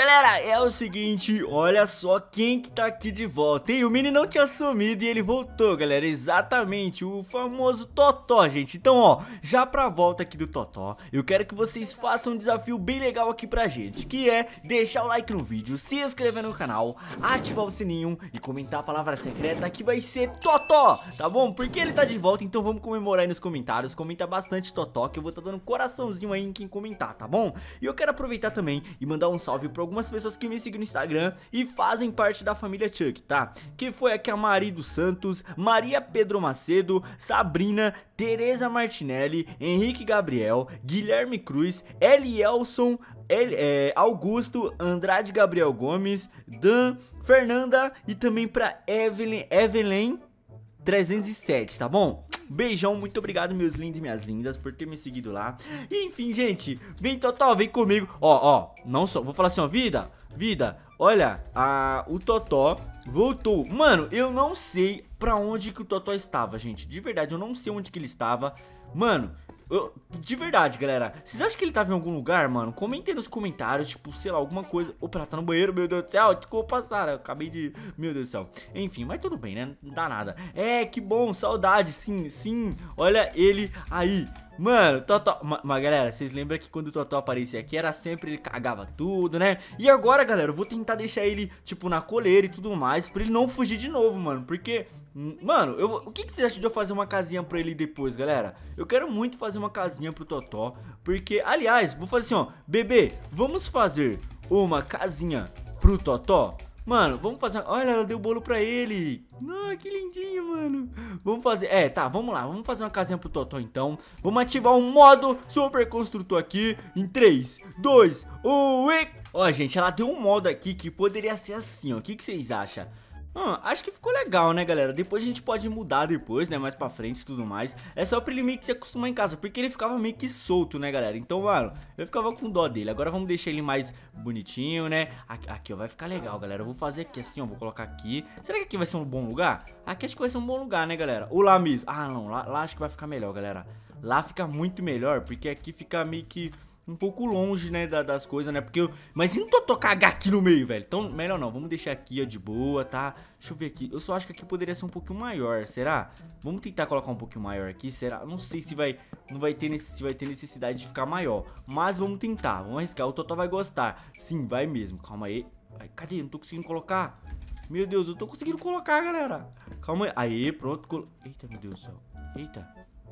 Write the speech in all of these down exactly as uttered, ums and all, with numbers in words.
galera, é o seguinte, olha só quem que tá aqui de volta, hein? O Mini não tinha sumido e ele voltou, galera, exatamente, o famoso Totó, gente. Então, ó, já pra volta aqui do Totó, eu quero que vocês façam um desafio bem legal aqui pra gente, que é deixar o like no vídeo, se inscrever no canal, ativar o sininho e comentar a palavra secreta que vai ser Totó, tá bom? Porque ele tá de volta, então vamos comemorar aí nos comentários, comenta bastante Totó, que eu vou tá dando um coraçãozinho aí em quem comentar, tá bom? E eu quero aproveitar também e mandar um salve pra algumas pessoas que me seguem no Instagram e fazem parte da família Chuck, tá? Que foi aqui a Mari dos Santos, Maria Pedro Macedo, Sabrina, Tereza Martinelli, Henrique Gabriel, Guilherme Cruz, Elielson, El, é, Augusto, Andrade Gabriel Gomes, Dan, Fernanda e também pra Evelyn, Evelyn trezentos e sete, tá bom? Beijão, muito obrigado meus lindos e minhas lindas por ter me seguido lá. E, enfim, gente, vem Totó, vem comigo. Ó, ó, não só, vou falar assim, ó, vida, vida, olha, a, o Totó voltou. Mano, eu não sei pra onde que o Totó estava, gente, de verdade, eu não sei onde que ele estava. Mano, eu, de verdade, galera, vocês acham que ele tava em algum lugar, mano? Comentem nos comentários, tipo, sei lá, alguma coisa. Opa, tá no banheiro, meu Deus do céu, desculpa, Sara, eu acabei de... Meu Deus do céu. Enfim, mas tudo bem, né? Não dá nada. É, que bom, saudade, sim, sim. Olha ele aí. Mano, Totó... Mas, mas galera, vocês lembram que quando o Totó aparecia aqui, era sempre ele cagava tudo, né? E agora, galera, eu vou tentar deixar ele, tipo, na coleira e tudo mais, pra ele não fugir de novo, mano. Porque... Mano, eu, o que, que vocês acham de eu fazer uma casinha pra ele depois, galera? Eu quero muito fazer uma casinha pro Totó, porque, aliás, vou fazer assim, ó. Bebê, vamos fazer uma casinha pro Totó? Mano, vamos fazer... Olha, ela deu bolo pra ele. Ah, que lindinho, mano. Vamos fazer... É, tá, vamos lá. Vamos fazer uma casinha pro Totó, então. Vamos ativar o modo super construtor aqui em três, dois, um e... Ó, gente, ela deu um modo aqui que poderia ser assim, ó. O que, que vocês acham? Hum, acho que ficou legal, né, galera? Depois a gente pode mudar depois, né, mais pra frente e tudo mais. É só pra ele meio que se acostumar em casa, porque ele ficava meio que solto, né, galera? Então, mano, eu ficava com dó dele. Agora vamos deixar ele mais bonitinho, né? Aqui, aqui, ó, vai ficar legal, galera. Eu vou fazer aqui assim, ó, vou colocar aqui. Será que aqui vai ser um bom lugar? Aqui acho que vai ser um bom lugar, né, galera? Ou lá mesmo. Ah, não, lá, lá acho que vai ficar melhor, galera. Lá fica muito melhor, porque aqui fica meio que... um pouco longe, né, da, das coisas, né, porque eu... Imagina o Totó cagar aqui no meio, velho. Então, melhor não, vamos deixar aqui, ó, de boa, tá? Deixa eu ver aqui, eu só acho que aqui poderia ser um pouquinho maior, será? Vamos tentar colocar um pouquinho maior aqui, será? Não sei se vai... Não vai ter, se vai ter necessidade de ficar maior, mas vamos tentar, vamos arriscar, o Totó vai gostar. Sim, vai mesmo, calma aí. Ai, cadê? Não tô conseguindo colocar. Meu Deus, eu tô conseguindo colocar, galera. Calma aí, aí, pronto, colo... Eita, meu Deus do céu, eita.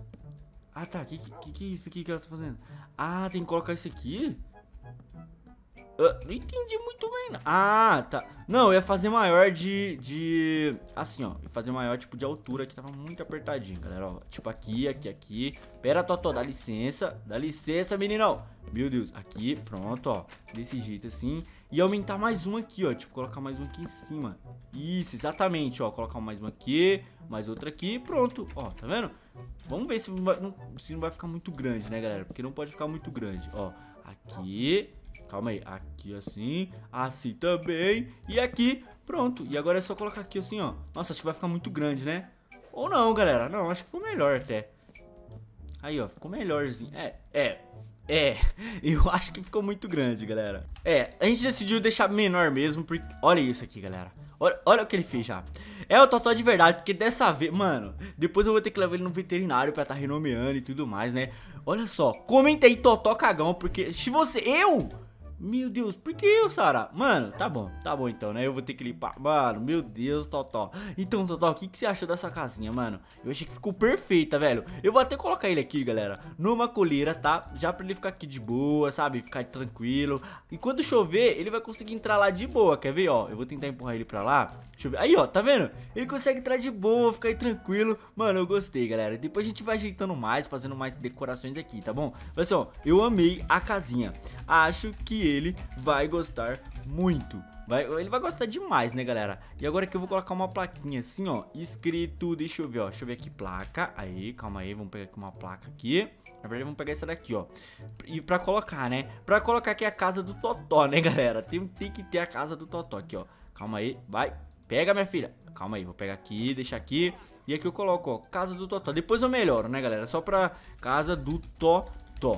Ah, tá, que que, que é isso aqui que ela tá fazendo? Ah, tem que colocar isso aqui? Uh, não entendi muito bem, não. Ah, tá. Não, eu ia fazer maior de... de... Assim, ó, ia fazer maior, tipo, de altura, que tava muito apertadinho, galera, ó. Tipo, aqui, aqui, aqui. Pera, Totó, dá licença. Dá licença, meninão. Meu Deus, aqui, pronto, ó. Desse jeito, assim. E aumentar mais um aqui, ó. Tipo, colocar mais um aqui em cima. Isso, exatamente, ó. Colocar mais um aqui, mais outro aqui, pronto. Ó, tá vendo? Vamos ver se não, vai, não, se não vai ficar muito grande, né, galera? Porque não pode ficar muito grande, ó. Aqui, calma aí, aqui assim, assim também. E aqui, pronto. E agora é só colocar aqui assim, ó. Nossa, acho que vai ficar muito grande, né? Ou não, galera, não, acho que ficou melhor até. Aí, ó, ficou melhorzinho. É, é, é, eu acho que ficou muito grande, galera. É, a gente decidiu deixar menor mesmo, porque... Olha isso aqui, galera. Olha, olha o que ele fez já. É o Totó de verdade, porque dessa vez... Mano, depois eu vou ter que levar ele no veterinário pra tá renomeando e tudo mais, né? Olha só, comenta aí Totó cagão, porque se você... Eu... Meu Deus, por que eu, Sara? Mano, tá bom, tá bom então, né? Eu vou ter que limpar. Mano, meu Deus, Totó. Então, Totó, o que, que você achou dessa casinha, mano? Eu achei que ficou perfeita, velho. Eu vou até colocar ele aqui, galera, numa coleira, tá? Já pra ele ficar aqui de boa, sabe? Ficar tranquilo. E quando chover, ele vai conseguir entrar lá de boa, quer ver, ó? Eu vou tentar empurrar ele pra lá. Deixa eu ver. Aí, ó, tá vendo? Ele consegue entrar de boa, ficar aí tranquilo. Mano, eu gostei, galera. Depois a gente vai ajeitando mais, fazendo mais decorações aqui, tá bom? Mas, assim, ó, eu amei a casinha. Acho que ele vai gostar muito. Vai, ele vai gostar demais, né, galera? E agora aqui eu vou colocar uma plaquinha assim, ó, escrito, deixa eu ver, ó, deixa eu ver aqui, placa. Aí, calma aí, vamos pegar aqui uma placa aqui. Na verdade, vamos pegar essa daqui, ó. E pra colocar, né? Pra colocar aqui a casa do Totó, né, galera? Tem, tem que ter a casa do Totó aqui, ó. Calma aí, vai. Pega, minha filha. Calma aí, vou pegar aqui, deixar aqui. E aqui eu coloco, ó, casa do Totó. Depois eu melhoro, né, galera? Só pra casa do Totó.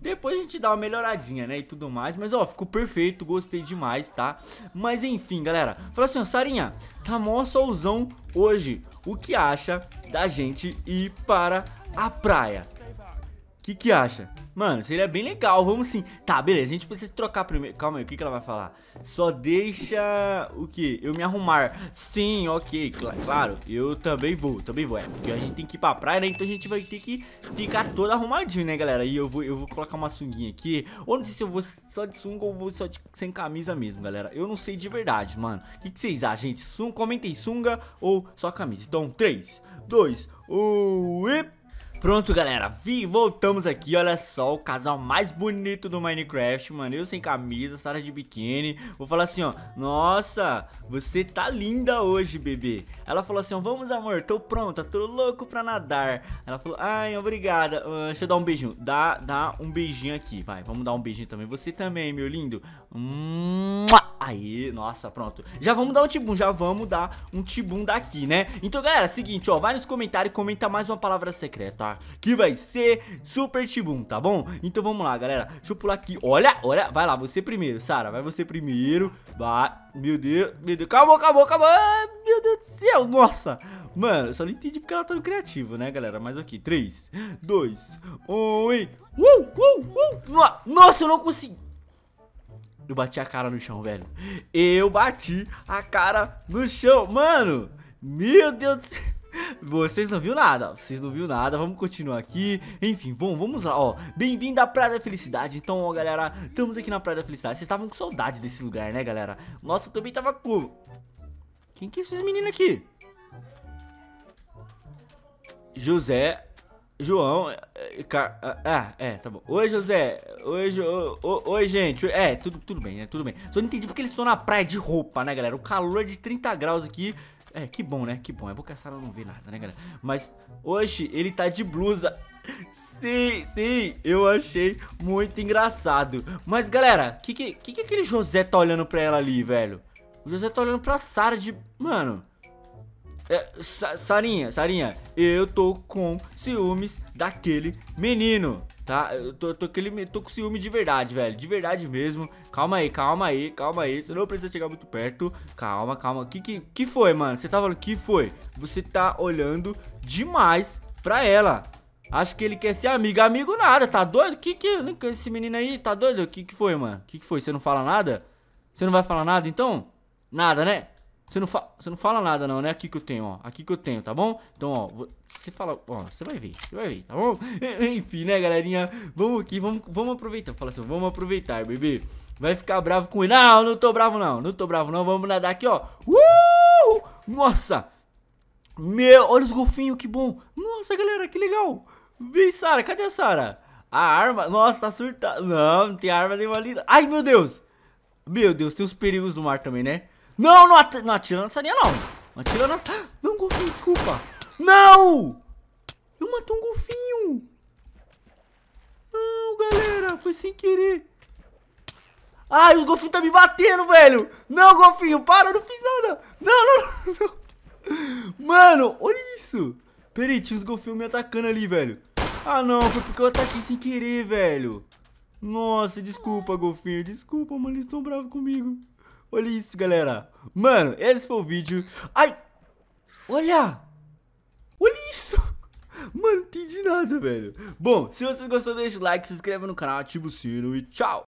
depois a gente dá uma melhoradinha, né, e tudo mais. Mas, ó, ficou perfeito, gostei demais, tá? Mas, enfim, galera, fala assim, ó, Sarinha, tá mó solzão hoje. O que acha da gente ir para a praia? O que que acha? Mano, seria bem legal, vamos sim. Tá, beleza, a gente precisa trocar primeiro. Calma aí, o que que ela vai falar? Só deixa... o que? Eu me arrumar. Sim, ok, cl claro, eu também vou, também vou. É, porque a gente tem que ir pra praia, né? Então a gente vai ter que ficar todo arrumadinho, né, galera? E eu vou, eu vou colocar uma sunguinha aqui. Ou não sei se eu vou só de sunga ou vou só de, sem camisa mesmo, galera. Eu não sei de verdade, mano. O que que vocês acham, gente? Sun, comentem sunga ou só camisa. Então, três, dois, um e... Pronto, galera, vi, voltamos aqui, olha só, o casal mais bonito do Minecraft, mano, eu sem camisa, Sara de biquíni. Vou falar assim, ó, nossa, você tá linda hoje, bebê. Ela falou assim, ó, vamos amor, tô pronta, tô louco pra nadar. Ela falou, ai, obrigada, uh, deixa eu dar um beijinho, dá, dá um beijinho aqui, vai, vamos dar um beijinho também. Você também, meu lindo. Aí, nossa, pronto. Já vamos dar um tibum, já vamos dar um tibum daqui, né? Então, galera, seguinte, ó, vai nos comentários e comenta mais uma palavra secreta, tá? Que vai ser super tibum, tá bom? Então vamos lá, galera, deixa eu pular aqui. Olha, olha, vai lá, você primeiro, Sara, vai você primeiro. Vai, meu Deus, meu Deus, acabou, acabou, acabou. Meu Deus do céu, nossa. Mano, eu só não entendi porque ela tá no criativo, né, galera? Mas aqui, três, dois, um e... Uh, uh, uh. Nossa, eu não consegui. Eu bati a cara no chão, velho. Eu bati a cara no chão, mano. Meu Deus do céu. Vocês não viram nada, vocês não viram nada, vamos continuar aqui. Enfim, bom, vamos lá, ó. Bem-vindo à Praia da Felicidade. Então, ó, galera, estamos aqui na Praia da Felicidade. Vocês estavam com saudade desse lugar, né, galera? Nossa, eu também tava com... Quem que é esses meninos aqui? José... João... Car... Ah, é, tá bom. Oi, José. Oi, jo... Oi, gente. É, tudo, tudo bem, né? Tudo bem. Só não entendi porque eles estão na praia de roupa, né, galera? O calor é de trinta graus aqui. É, que bom, né? Que bom. É bom que a Sara não vê nada, né, galera? Mas hoje ele tá de blusa. Sim, sim. Eu achei muito engraçado. Mas, galera, que que, que que aquele José tá olhando pra ela ali, velho? O José tá olhando pra Sara de... Mano... É, Sa Sarinha, Sarinha, eu tô com ciúmes daquele menino, tá? Eu tô, tô, aquele, tô com ciúme de verdade, velho. De verdade mesmo. Calma aí, calma aí, calma aí. Você não precisa chegar muito perto. Calma, calma. Que que, que foi, mano? Você tá falando que foi? Você tá olhando demais pra ela. Acho que ele quer ser amigo. Amigo nada, tá doido? Que que esse menino aí, tá doido? Que que foi, mano? Que que foi? Você não fala nada? Você não vai falar nada, então? Nada, né? Você não, fa você não fala nada não, né? Aqui que eu tenho, ó. Aqui que eu tenho, tá bom? Então, ó, você fala... Ó, você vai ver, você vai ver, tá bom? Enfim, né, galerinha? Vamos aqui, vamos, vamos aproveitar. Fala assim, vamos aproveitar, bebê. Vai ficar bravo com ele. Não, não tô bravo não, não tô bravo não. Vamos nadar aqui, ó. Uh! Nossa! Meu, olha os golfinhos, que bom. Nossa, galera, que legal. Vem, Sara, cadê a Sara? A arma, nossa, tá surtada. Não, não tem arma nenhuma ali. Ai, meu Deus. Meu Deus, tem os perigos do mar também, né? Não, não, at não atira na Sarinha, não. Não atira na... Não, golfinho, desculpa. Não! Eu matei um golfinho. Não, galera, foi sem querer. Ai, o golfinho tá me batendo, velho. Não, golfinho, para, eu não fiz nada. Não, não, não, não. Mano, olha isso. Pera aí, tinha os golfinhos me atacando ali, velho. Ah, não, foi porque eu ataquei sem querer, velho. Nossa, desculpa, golfinho. Desculpa, mano, eles estão bravos comigo. Olha isso, galera. Mano, esse foi o vídeo. Ai! Olha! Olha isso! Mano, não entendi nada, velho. Bom, se vocês gostaram, deixa o like, se inscreve no canal, ativa o sino e tchau!